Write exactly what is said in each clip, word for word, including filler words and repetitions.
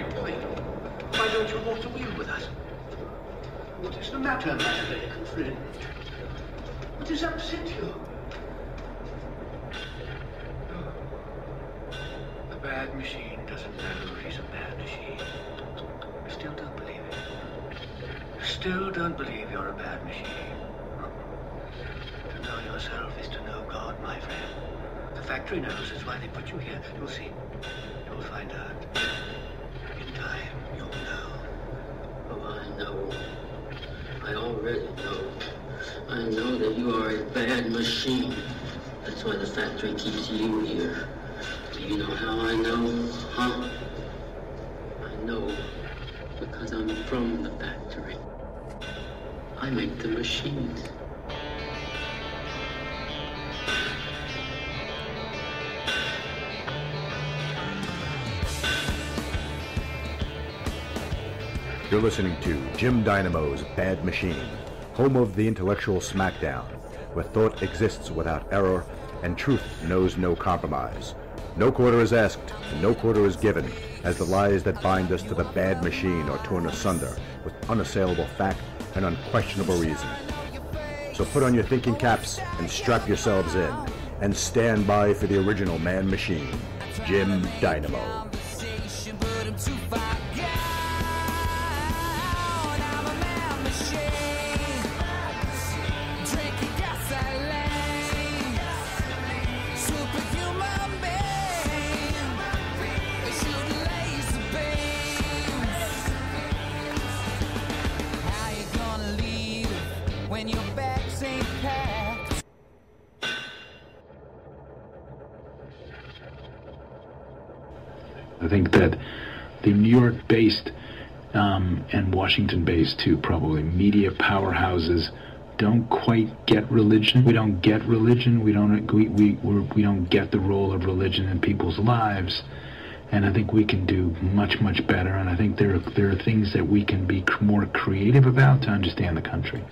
you doing? Why don't you walk the wheel with us? What is the matter, my American friend? What has upset you? A bad machine doesn't matter if he's a bad machine. You still don't believe it. You still don't believe you're a bad machine. To know yourself is to know God, my friend. The factory knows. That's why they put you here. You'll see. You'll find out. In time, you'll know. Oh, I know. I already know. I know that you are a bad machine. That's why the factory keeps you here. Do you know how I know, huh? I know because I'm from the factory. I make the machines. You're listening to Jim Dynamo's Bad Machine, home of the intellectual smackdown, where thought exists without error and truth knows no compromise. No quarter is asked, and no quarter is given, as the lies that bind us to the bad machine are torn asunder with unassailable fact and unquestionable reason. So put on your thinking caps and strap yourselves in, and stand by for the original man machine, Jim Dynamo. I think that the New York-based um, and Washington-based, too, probably, media powerhouses don't quite get religion. We don't get religion. We don't. We we we're, we don't get the role of religion in people's lives. And I think we can do much much better. And I think there are, there are things that we can be more creative about to understand the country.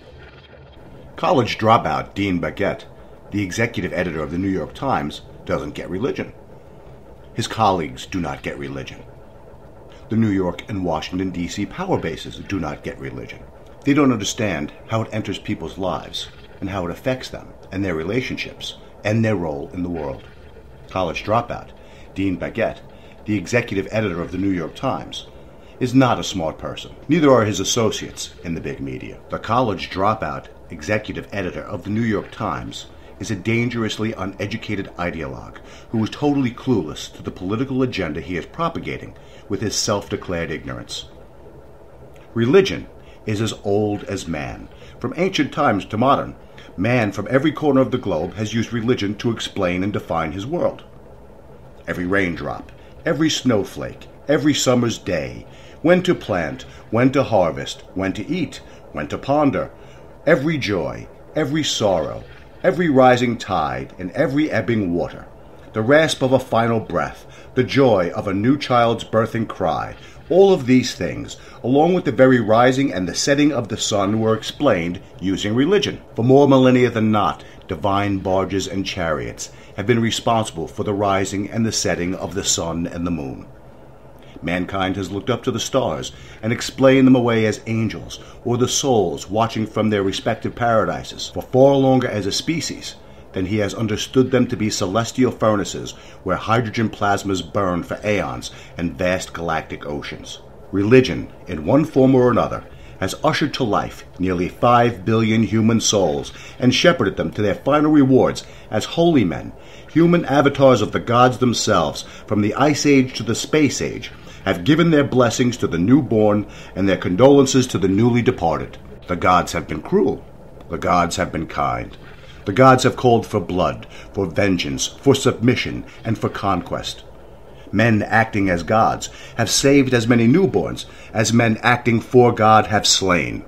College dropout Dean Baquet, the executive editor of the New York Times, doesn't get religion. His colleagues do not get religion. The New York and Washington, D C power bases do not get religion. They don't understand how it enters people's lives and how it affects them and their relationships and their role in the world. College dropout Dean Baquet, the executive editor of the New York Times, is not a smart person. Neither are his associates in the big media. The college dropout executive editor of the New York Times is a dangerously uneducated ideologue who is totally clueless to the political agenda he is propagating with his self-declared ignorance. Religion is as old as man. From ancient times to modern, man from every corner of the globe has used religion to explain and define his world. Every raindrop, every snowflake, every summer's day, when to plant, when to harvest, when to eat, when to ponder, every joy, every sorrow, every rising tide and every ebbing water, the rasp of a final breath, the joy of a new child's birthing cry, all of these things, along with the very rising and the setting of the sun, were explained using religion. For more millennia than not, divine barges and chariots have been responsible for the rising and the setting of the sun and the moon. Mankind has looked up to the stars and explained them away as angels, or the souls watching from their respective paradises, for far longer as a species than he has understood them to be celestial furnaces where hydrogen plasmas burn for aeons and vast galactic oceans. Religion, in one form or another, has ushered to life nearly five billion human souls and shepherded them to their final rewards as holy men, human avatars of the gods themselves, from the Ice Age to the Space Age, have given their blessings to the newborn and their condolences to the newly departed. The gods have been cruel. The gods have been kind. The gods have called for blood, for vengeance, for submission, and for conquest. Men acting as gods have saved as many newborns as men acting for God have slain.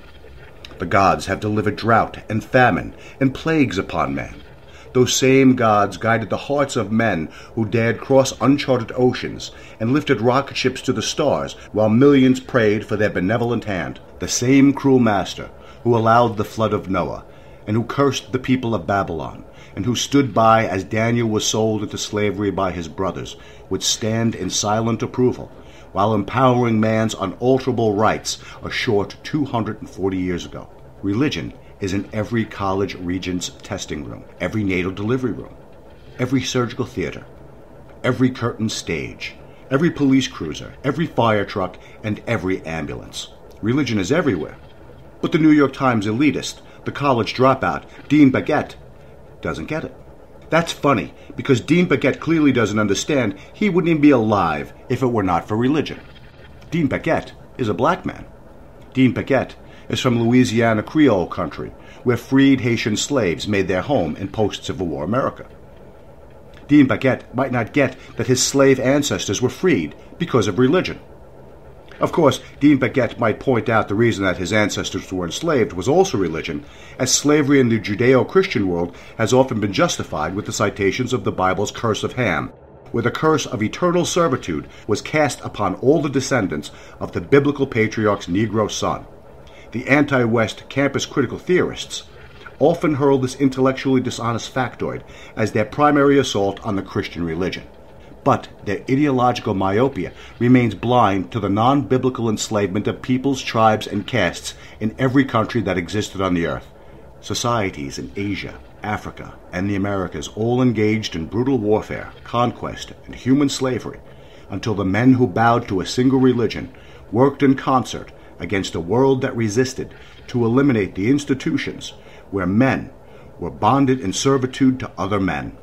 The gods have delivered drought and famine and plagues upon men. Those same gods guided the hearts of men who dared cross uncharted oceans and lifted rocket ships to the stars while millions prayed for their benevolent hand. The same cruel master who allowed the flood of Noah and who cursed the people of Babylon and who stood by as Daniel was sold into slavery by his brothers would stand in silent approval while empowering man's unalterable rights a short two hundred forty years ago. Religion is in every college regent's testing room, every natal delivery room, every surgical theater, every curtained stage, every police cruiser, every fire truck, and every ambulance. Religion is everywhere. But the New York Times elitist, the college dropout, Dean Baquet, doesn't get it. That's funny, because Dean Baquet clearly doesn't understand he wouldn't even be alive if it were not for religion. Dean Baquet is a black man. Dean Baquet is from Louisiana Creole country, where freed Haitian slaves made their home in post-Civil War America. Dean Baquet might not get that his slave ancestors were freed because of religion. Of course, Dean Baquet might point out the reason that his ancestors were enslaved was also religion, as slavery in the Judeo-Christian world has often been justified with the citations of the Bible's curse of Ham, where the curse of eternal servitude was cast upon all the descendants of the biblical patriarch's Negro son. The anti-West campus critical theorists often hurl this intellectually dishonest factoid as their primary assault on the Christian religion. But their ideological myopia remains blind to the non-biblical enslavement of peoples, tribes, and castes in every country that existed on the earth. Societies in Asia, Africa, and the Americas all engaged in brutal warfare, conquest, and human slavery until the men who bowed to a single religion worked in concert against a world that resisted to eliminate the institutions where men were bonded in servitude to other men.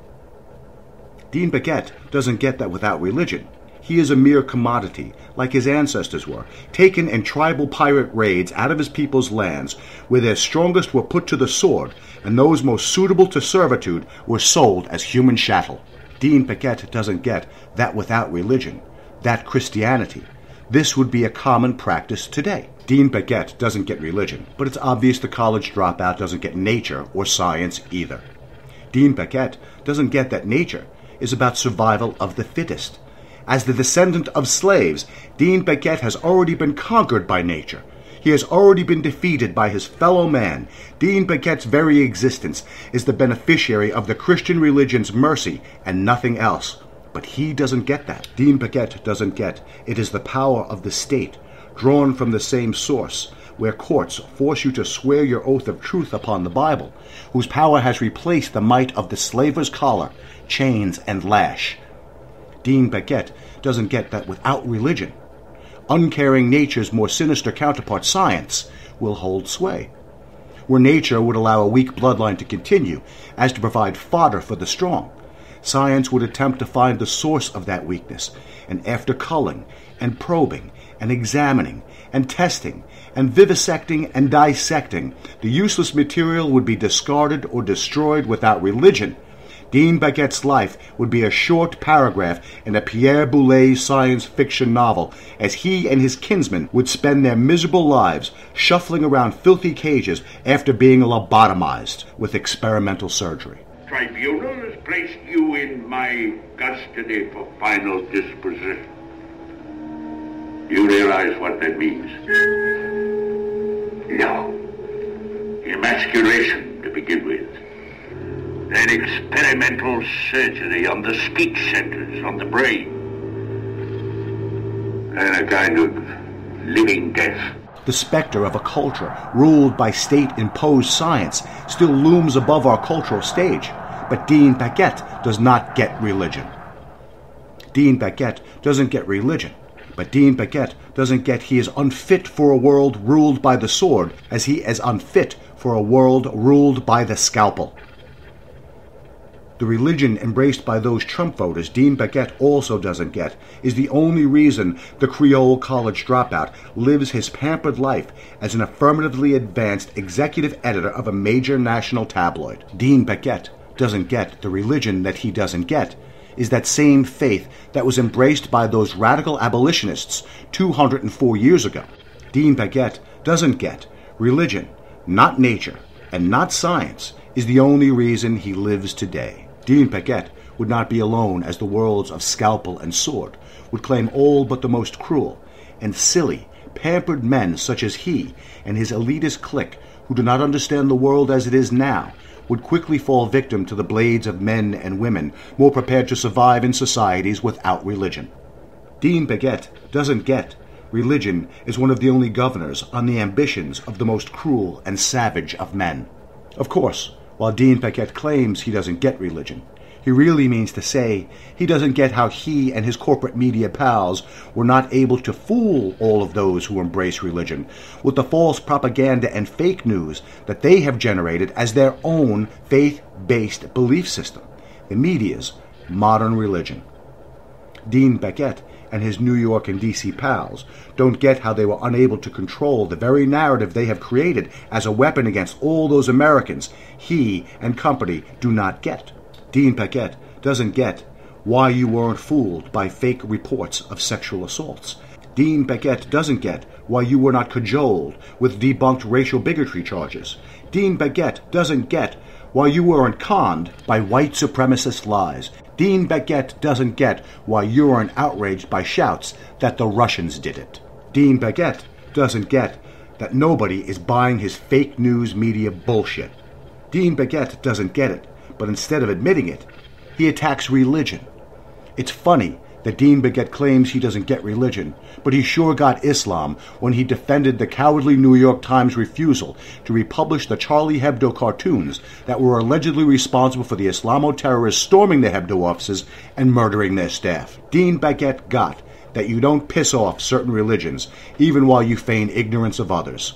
Dean Baquet doesn't get that without religion. He is a mere commodity, like his ancestors were, taken in tribal pirate raids out of his people's lands, where their strongest were put to the sword, and those most suitable to servitude were sold as human chattel. Dean Baquet doesn't get that without religion, that Christianity. This would be a common practice today. Dean Baquet doesn't get religion, but it's obvious the college dropout doesn't get nature or science either. Dean Baquet doesn't get that nature is about survival of the fittest. As the descendant of slaves, Dean Baquet has already been conquered by nature. He has already been defeated by his fellow man. Dean Baquet's very existence is the beneficiary of the Christian religion's mercy and nothing else. But he doesn't get that. Dean Baquet doesn't get it is the power of the state, drawn from the same source, where courts force you to swear your oath of truth upon the Bible, whose power has replaced the might of the slaver's collar, chains, and lash. Dean Baquet doesn't get that without religion, uncaring nature's more sinister counterpart, science, will hold sway. Where nature would allow a weak bloodline to continue as to provide fodder for the strong, science would attempt to find the source of that weakness, and after culling and probing and examining and testing and vivisecting and dissecting, the useless material would be discarded or destroyed. Without religion, Dean Baquet's life would be a short paragraph in a Pierre Boulet science fiction novel, as he and his kinsmen would spend their miserable lives shuffling around filthy cages after being lobotomized with experimental surgery. Tribunal has placed you in my custody for final disposition. Do you realize what that means? No. Emasculation, to begin with. Then experimental surgery on the speech centers, on the brain. And a kind of living death. The specter of a culture ruled by state-imposed science still looms above our cultural stage, but Dean Baquet does not get religion. Dean Baquet doesn't get religion, but Dean Baquet doesn't get he is unfit for a world ruled by the sword as he is unfit for a world ruled by the scalpel. The religion embraced by those Trump voters Dean Baquet also doesn't get is the only reason the Creole college dropout lives his pampered life as an affirmatively advanced executive editor of a major national tabloid. Dean Baquet doesn't get the religion that he doesn't get is that same faith that was embraced by those radical abolitionists two hundred four years ago. Dean Baquet doesn't get religion, not nature, and not science is the only reason he lives today. Dean Baquet would not be alone as the worlds of scalpel and sword would claim all but the most cruel and silly, pampered men such as he and his elitist clique who do not understand the world as it is now would quickly fall victim to the blades of men and women more prepared to survive in societies without religion. Dean Baquet doesn't get religion is one of the only governors on the ambitions of the most cruel and savage of men. Of course, while Dean Baquet claims he doesn't get religion, he really means to say he doesn't get how he and his corporate media pals were not able to fool all of those who embrace religion with the false propaganda and fake news that they have generated as their own faith-based belief system, the media's modern religion. Dean Baquet and his New York and D C pals don't get how they were unable to control the very narrative they have created as a weapon against all those Americans he and company do not get. Dean Baquet doesn't get why you weren't fooled by fake reports of sexual assaults. Dean Baquet doesn't get why you were not cajoled with debunked racial bigotry charges. Dean Baquet doesn't get why you weren't conned by white supremacist lies. Dean Baquet doesn't get why you weren't outraged by shouts that the Russians did it. Dean Baquet doesn't get that nobody is buying his fake news media bullshit. Dean Baquet doesn't get it, but instead of admitting it, he attacks religion. It's funny that Dean Baquet claims he doesn't get religion, but he sure got Islam when he defended the cowardly New York Times refusal to republish the Charlie Hebdo cartoons that were allegedly responsible for the Islamo-terrorists storming the Hebdo offices and murdering their staff. Dean Baquet got that you don't piss off certain religions, even while you feign ignorance of others.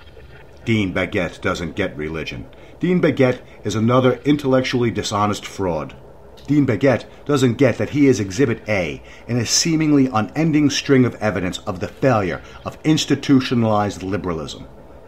Dean Baquet doesn't get religion. Dean Baquet is another intellectually dishonest fraud. Dean Baquet doesn't get that he is Exhibit A in a seemingly unending string of evidence of the failure of institutionalized liberalism.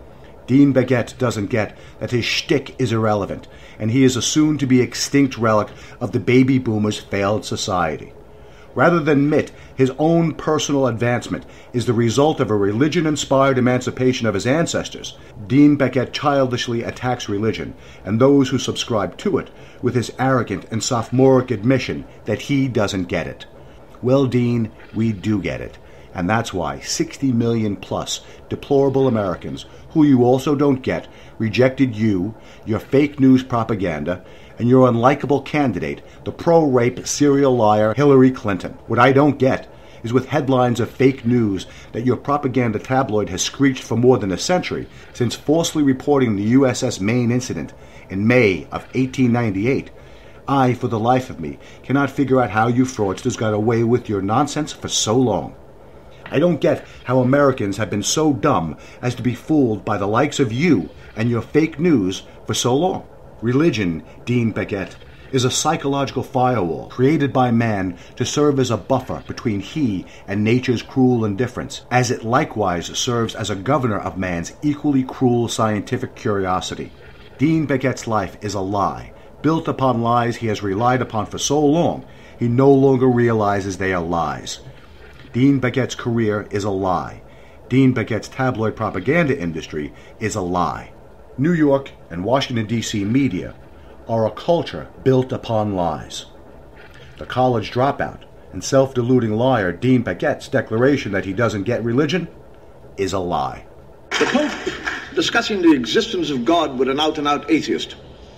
Dean Baquet doesn't get that his shtick is irrelevant, and he is a soon-to-be extinct relic of the baby boomers' failed society. Rather than admit his own personal advancement is the result of a religion-inspired emancipation of his ancestors, Dean Baquet childishly attacks religion and those who subscribe to it with his arrogant and sophomoric admission that he doesn't get it. Well, Dean, we do get it, and that's why sixty million plus deplorable Americans, who you also don't get, rejected you, your fake news propaganda, and your unlikable candidate, the pro-rape serial liar Hillary Clinton. What I don't get is with headlines of fake news that your propaganda tabloid has screeched for more than a century since falsely reporting the U S S Maine incident in May of eighteen ninety-eight. I, for the life of me, cannot figure out how you fraudsters got away with your nonsense for so long. I don't get how Americans have been so dumb as to be fooled by the likes of you and your fake news for so long. Religion, Dean Baquet, is a psychological firewall created by man to serve as a buffer between he and nature's cruel indifference, as it likewise serves as a governor of man's equally cruel scientific curiosity. Dean Baquet's life is a lie, built upon lies he has relied upon for so long, he no longer realizes they are lies. Dean Baquet's career is a lie. Dean Baquet's tabloid propaganda industry is a lie. New York and Washington, D C media are a culture built upon lies. The college dropout and self-deluding liar Dean Baquet's declaration that he doesn't get religion is a lie. The Pope, discussing the existence of God with an out-and-out atheist,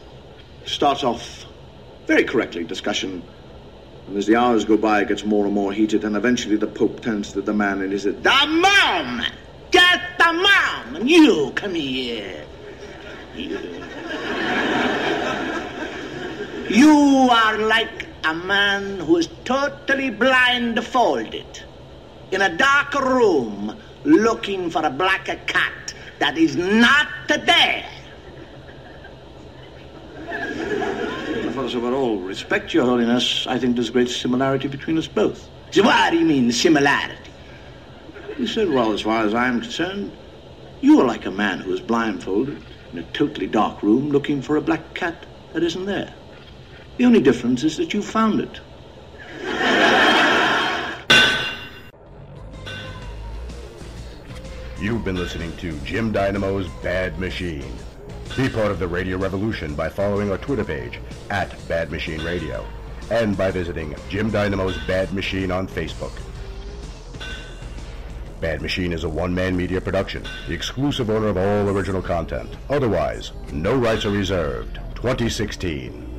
starts off very correctly discussion, and as the hours go by it gets more and more heated, and eventually the Pope turns to the man and he says, "The mom! Get the mom! And you, come here. You. You are like a man who is totally blindfolded in a dark room looking for a black cat that is not there." Well, so with all respect, Your Holiness, I think there's great similarity between us both. So what do you mean, similarity? He said, well, as far as I'm concerned, you are like a man who is blindfolded in a totally dark room looking for a black cat that isn't there. The only difference is that you found it. You've been listening to Jim Dynamo's Bad Machine. Be part of the radio revolution by following our Twitter page at Bad Machine Radio and by visiting Jim Dynamo's Bad Machine on Facebook. Bad Machine is a one-man media production, the exclusive owner of all original content. Otherwise, no rights are reserved. twenty sixteen.